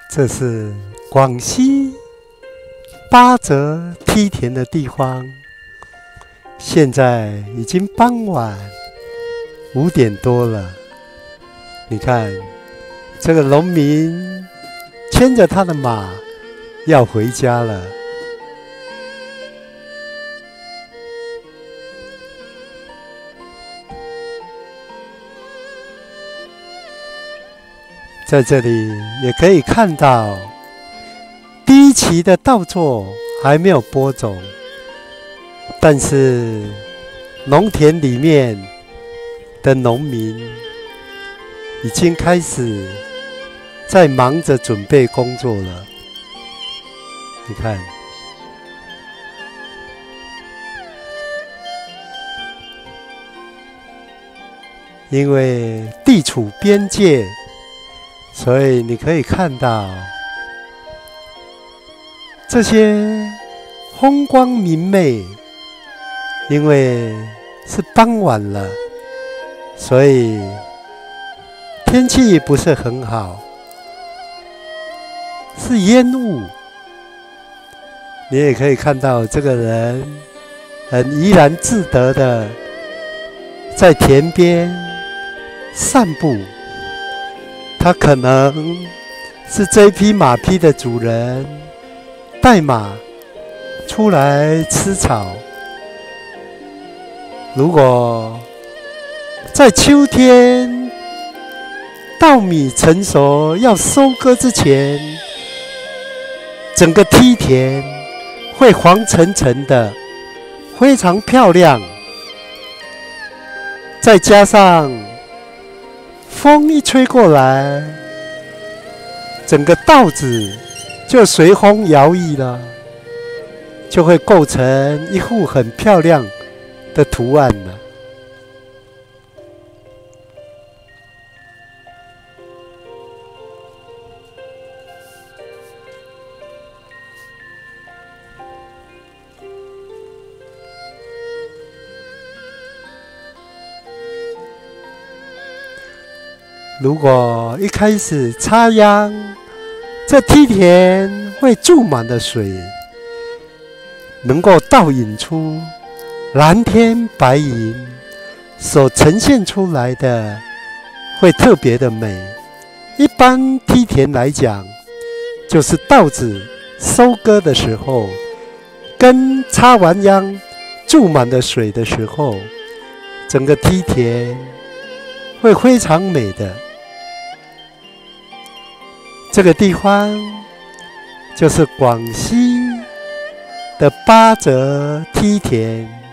这是广西巴泽梯田的地方，现在已经傍晚5点多了。你看，这个农民牵着他的马要回家了。在这里也可以看到，第一期的稻作还没有播种，但是农田里面的农民已经开始在忙着准备工作了。你看，因为地处边界，所以你可以看到这些风光明媚。因为是傍晚了，所以天气不是很好，是烟雾。你也可以看到这个人很怡然自得的在田边散步。他可能是这匹马匹的主人，带马出来吃草。如果在秋天稻米成熟要收割之前，整个梯田会黄澄澄的，非常漂亮。再加上风一吹过来，整个稻子就随风摇曳了，就会构成一幅很漂亮的图案了。如果一开始插秧，这梯田会注满了水，能够倒影出蓝天白云，所呈现出来的会特别的美。一般梯田来讲，就是稻子收割的时候，跟插完秧注满了水的时候，整个梯田会非常美的。这个地方就是广西的巴泽梯田。